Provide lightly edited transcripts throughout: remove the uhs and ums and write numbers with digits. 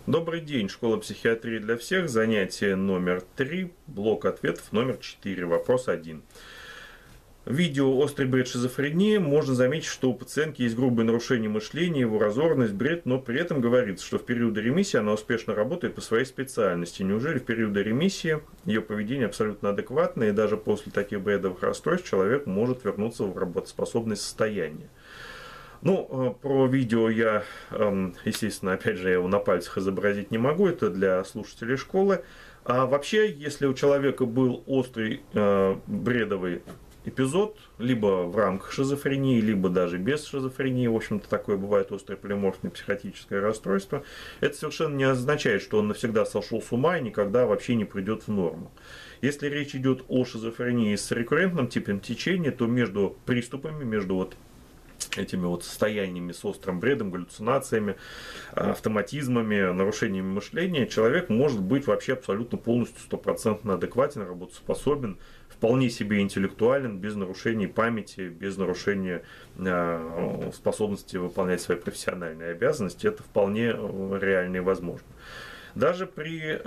Добрый день, школа психиатрии для всех, занятие номер 3, блок ответов номер 4, вопрос 1. В видео «Острый бред шизофрении» можно заметить, что у пациентки есть грубые нарушения мышления, его разорванность, бред, но при этом говорится, что в периоды ремиссии она успешно работает по своей специальности. Неужели в периоды ремиссии ее поведение абсолютно адекватное, и даже после таких бредовых расстройств человек может вернуться в работоспособное состояние? Ну, про видео я, естественно, опять же, я его на пальцах изобразить не могу, это для слушателей школы. А вообще, если у человека был острый бредовый эпизод, либо в рамках шизофрении, либо даже без шизофрении, в общем-то, такое бывает острое полиморфное психотическое расстройство, это совершенно не означает, что он навсегда сошел с ума и никогда вообще не придет в норму. Если речь идет о шизофрении с рекуррентным типом течения, то между приступами, между этими состояниями с острым бредом, галлюцинациями, автоматизмами, нарушениями мышления, человек может быть вообще абсолютно полностью стопроцентно адекватен, работоспособен, вполне себе интеллектуален, без нарушений памяти, без нарушения способности выполнять свои профессиональные обязанности. Это вполне реально и возможно. Даже при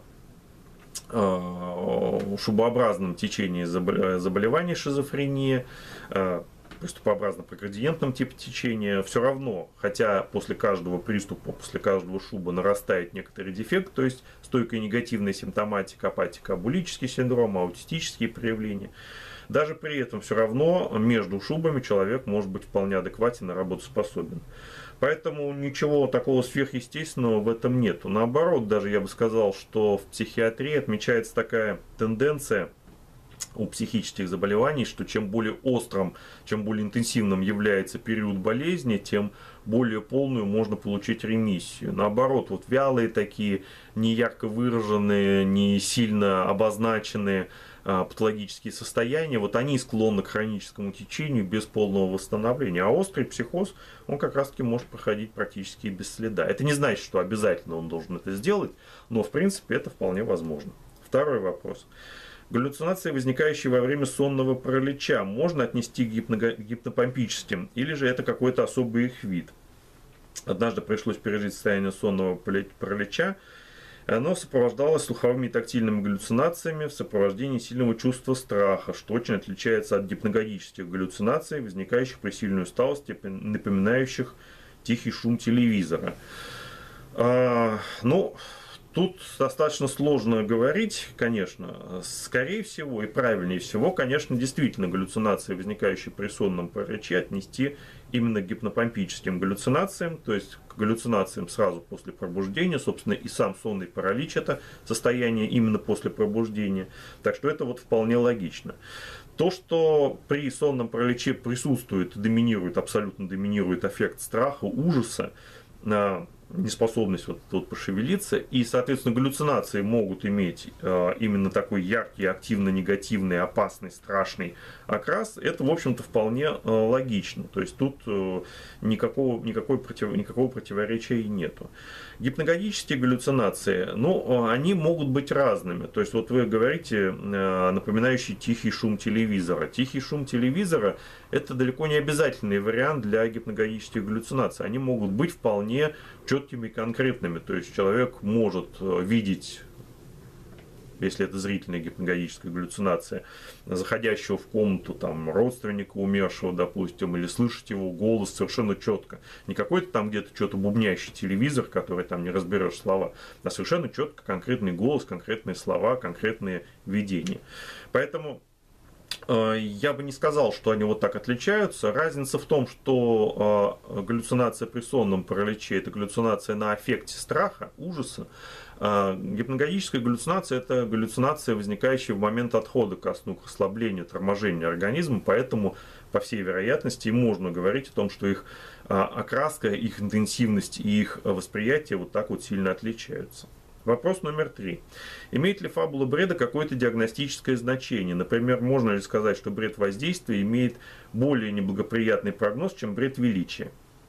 шубообразном течении заболеваний шизофрении, приступообразно-проградиентном типе течения, все равно, хотя после каждого приступа, после каждого шуба нарастает некоторый дефект, то есть стойкая негативная симптоматика, апатика, абулический синдром, аутистические проявления, даже при этом все равно между шубами человек может быть вполне адекватен и работоспособен. Поэтому ничего такого сверхъестественного в этом нету. Наоборот, даже я бы сказал, что в психиатрии отмечается такая тенденция у психических заболеваний, что чем более острым, чем более интенсивным является период болезни, тем более полную можно получить ремиссию. Наоборот, вялые такие, не ярко выраженные, не сильно обозначенные патологические состояния, они склонны к хроническому течению без полного восстановления. А острый психоз, он как раз таки может проходить практически без следа. Это не значит, что обязательно он должен это сделать, но в принципе это вполне возможно. Второй вопрос. Галлюцинации, возникающие во время сонного паралича, можно отнести к гипнопомпическим, или же это какой-то особый их вид? Однажды пришлось пережить состояние сонного паралича. Оно сопровождалось слуховыми и тактильными галлюцинациями в сопровождении сильного чувства страха, что очень отличается от гипногодических галлюцинаций, возникающих при сильной усталости, напоминающих тихий шум телевизора. Тут достаточно сложно говорить, конечно. Скорее всего и правильнее всего, конечно, действительно галлюцинации, возникающие при сонном параличе, отнести именно к гипнопомпическим галлюцинациям, то есть к галлюцинациям сразу после пробуждения. Собственно, и сам сонный паралич – это состояние именно после пробуждения. Так что это вполне логично. То, что при сонном параличе присутствует, абсолютно доминирует эффект страха, ужаса, неспособность пошевелиться, и, соответственно, галлюцинации могут иметь именно такой яркий, активно-негативный, опасный, страшный окрас, это, в общем-то, вполне логично. То есть тут никакого противоречия и нету. Гипногодические галлюцинации, они могут быть разными. То есть вы говорите, напоминающий тихий шум телевизора. Тихий шум телевизора – это далеко не обязательный вариант для гипногодических галлюцинаций. Они могут быть вполне четкими и конкретными. То есть человек может видеть, если это зрительная гипногодическая галлюцинация, заходящего в комнату родственника умершего, допустим, или слышать его голос совершенно четко. Не какой-то где-то что-то бубнящий телевизор, который не разберешь слова, а совершенно четко конкретный голос, конкретные слова, конкретные видения. Поэтому я бы не сказал, что они так отличаются. Разница в том, что галлюцинация при сонном параличе – это галлюцинация на аффекте страха, ужаса. Гипногодическая галлюцинация – это галлюцинация, возникающая в момент отхода ко сну, к расслаблению, торможению организма. Поэтому, по всей вероятности, можно говорить о том, что их окраска, их интенсивность и их восприятие сильно отличаются. Вопрос номер 3. Имеет ли фабула бреда какое-то диагностическое значение? Например, можно ли сказать, что бред воздействия имеет более неблагоприятный прогноз, чем бред величия?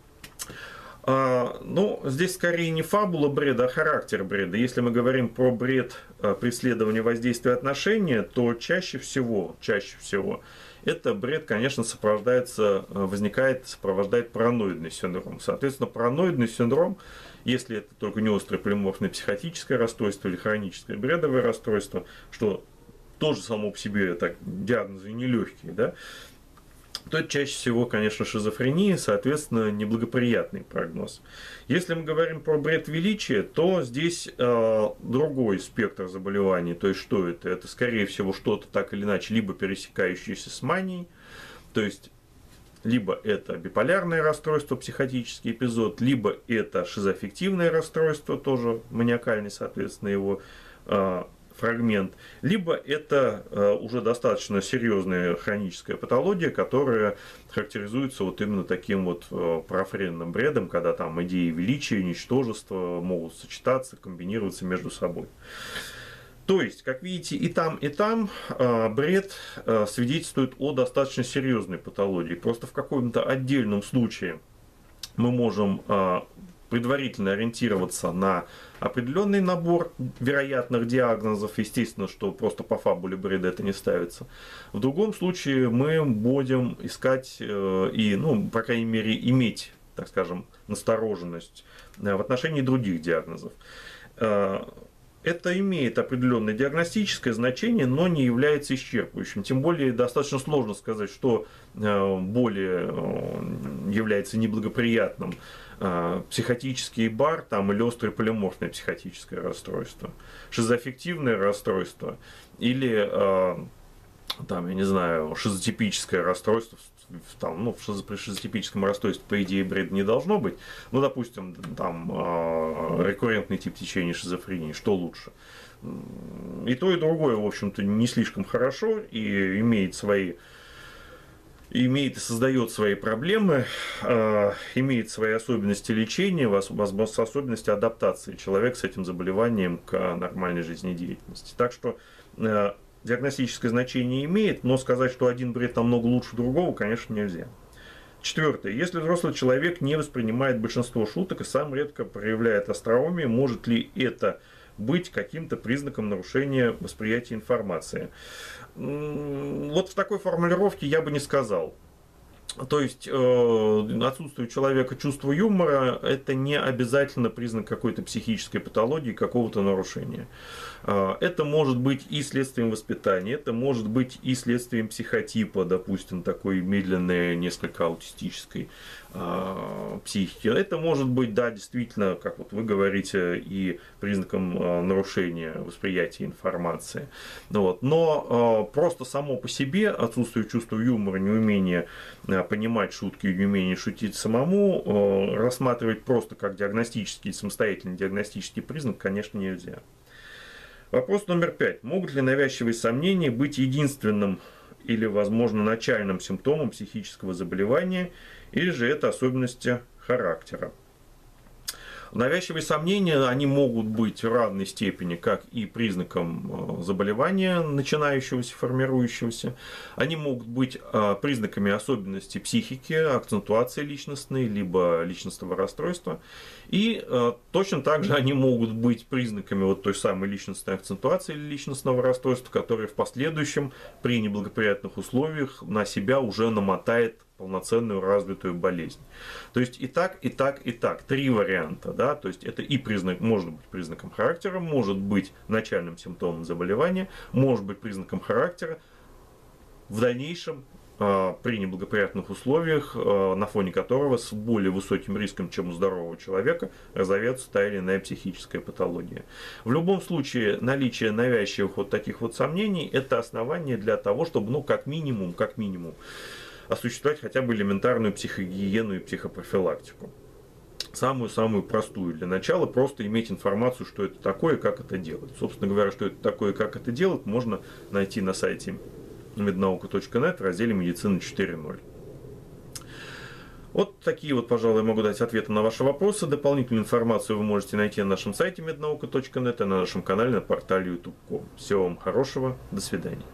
Здесь скорее не фабула бреда, а характер бреда. Если мы говорим про бред преследования воздействия отношения, то чаще всего это бред, конечно, сопровождает параноидный синдром. Соответственно, параноидный синдром, если это только не острое полиморфное психотическое расстройство или хроническое бредовое расстройство, что тоже само по себе так, диагнозы нелегкие, да, то это чаще всего, конечно, шизофрения, соответственно, неблагоприятный прогноз. Если мы говорим про бред величия, то здесь другой спектр заболеваний. То есть, что это? Это, скорее всего, что-то так или иначе, либо пересекающееся с манией, то есть, либо это биполярное расстройство, психотический эпизод, либо это шизоаффективное расстройство, тоже маниакальный, соответственно, его фрагмент, либо это уже достаточно серьезная хроническая патология, которая характеризуется вот именно таким вот парафренным бредом, когда там идеи величия, ничтожества могут сочетаться, комбинироваться между собой. То есть, как видите, и там бред свидетельствует о достаточно серьезной патологии. Просто в каком-то отдельном случае мы можем предварительно ориентироваться на определенный набор вероятных диагнозов, естественно, что просто по фабуле бреда это не ставится. В другом случае мы будем искать и, ну, по крайней мере, иметь, так скажем, настороженность в отношении других диагнозов. Это имеет определенное диагностическое значение, но не является исчерпывающим. Тем более достаточно сложно сказать, что более является неблагоприятным: психотический бар там, или острое полиморфное психотическое расстройство, шизоаффективное расстройство или там, я не знаю, шизотипическое расстройство. Там, ну, при шизотипическом расстройстве, по идее, бреда не должно быть. Ну, допустим, там рекуррентный тип течения шизофрении, что лучше? И то, и другое, в общем-то, не слишком хорошо и имеет и создает свои проблемы, имеет свои особенности лечения, особенности адаптации человека с этим заболеванием к нормальной жизнедеятельности. Так что диагностическое значение имеет, но сказать, что один бред намного лучше другого, конечно, нельзя. Четвертое. Если взрослый человек не воспринимает большинство шуток и сам редко проявляет остроумие, может ли это быть каким-то признаком нарушения восприятия информации? Вот в такой формулировке я бы не сказал. То есть отсутствие у человека чувства юмора – это не обязательно признак какой-то психической патологии, какого-то нарушения. Это может быть и следствием воспитания, это может быть и следствием психотипа, допустим, такой медленной, несколько аутистической психики. Это может быть, да, действительно, как вот вы говорите, и признаком нарушения восприятия информации. Вот. Но просто само по себе отсутствие чувства юмора, неумение понимать шутки и неумение шутить самому рассматривать просто как диагностический, самостоятельный диагностический признак, конечно, нельзя. Вопрос номер 5. Могут ли навязчивые сомнения быть единственным или, возможно, начальным симптомом психического заболевания, или же это особенности характера? Навязчивые сомнения, они могут быть в равной степени как и признаком заболевания, начинающегося, формирующегося. Они могут быть признаками особенностей психики, акцентуации личностной, либо личностного расстройства. И точно так же они могут быть признаками вот той самой личностной акцентуации или личностного расстройства, которое в последующем при неблагоприятных условиях на себя уже намотает полноценную развитую болезнь. То есть и так, и так, и так. Три варианта. Да? То есть это и признак, может быть признаком характера, может быть начальным симптомом заболевания, может быть признаком характера. В дальнейшем при неблагоприятных условиях, на фоне которого с более высоким риском, чем у здорового человека, разовьется та или иная психическая патология. В любом случае, наличие навязчивых вот таких вот сомнений – это основание для того, чтобы, ну, как минимум, осуществлять хотя бы элементарную психогигиену и психопрофилактику. Самую-самую простую для начала, просто иметь информацию, что это такое и как это делать. Собственно говоря, что это такое и как это делать, можно найти на сайте mednauka.net в разделе «Медицина 4.0». Вот такие вот, пожалуй, могу дать ответы на ваши вопросы. Дополнительную информацию вы можете найти на нашем сайте mednauka.net и на нашем канале на портале youtube.com. Всего вам хорошего, до свидания.